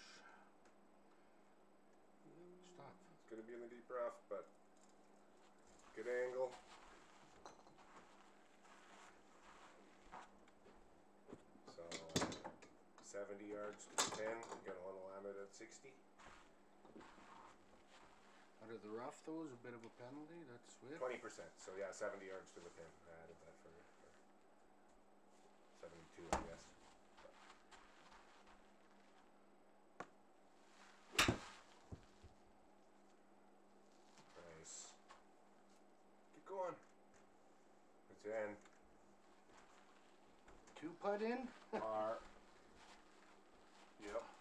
Speaker 2: Stop.
Speaker 1: It's gonna be in the deep rough, but good angle. So 70 yards to the pin. You're gonna want to land it at 60.
Speaker 2: Out of the rough though is a bit of a penalty. That's swift.
Speaker 1: 20%. So yeah, 70 yards to the pin. I added that for 72, I guess. Nice. Keep going. It's in.
Speaker 2: 2-putt in?
Speaker 1: Par. Yep.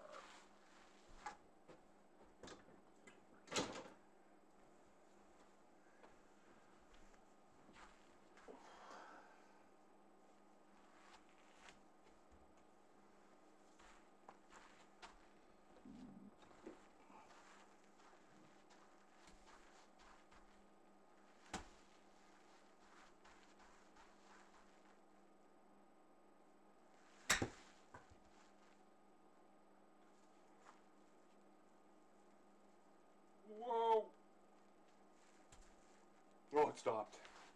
Speaker 1: Whoa! Oh, it stopped.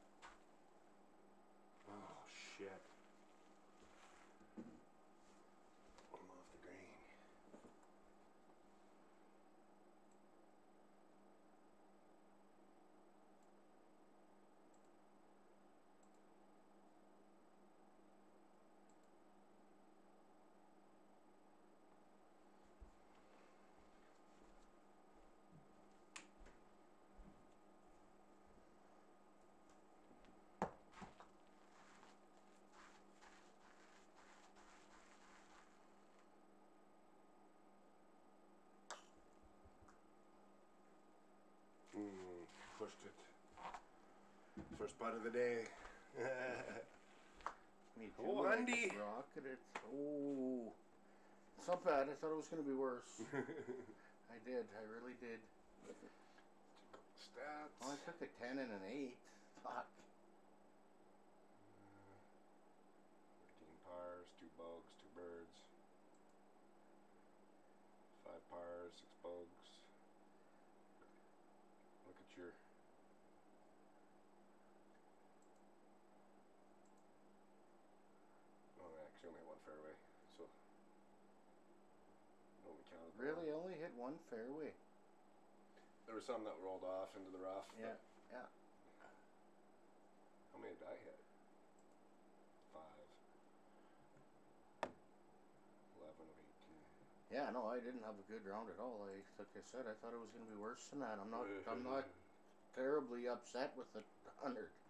Speaker 1: Oh, shit. I'm off the green. Pushed it. First putt of the day.
Speaker 2: Me too.
Speaker 1: Oh,
Speaker 2: I
Speaker 1: Andy.
Speaker 2: just rocketed it. Oh. It's not bad. I thought it was going to be worse. I did. I really did.
Speaker 1: Stats.
Speaker 2: Well, I took a 10 and an 8. Fuck.
Speaker 1: 5 pars, 6 bugs. Look at your. Oh, I actually only had 1 fairway, so. No, we counted.
Speaker 2: Really, only hit 1 fairway.
Speaker 1: There were some that rolled off into the rough.
Speaker 2: Yeah, yeah.
Speaker 1: How many did I hit? 5. 11 of 18.
Speaker 2: Yeah, no, I didn't have a good round at all. Like I said, I thought it was going to be worse than that. I'm not terribly upset with the 100.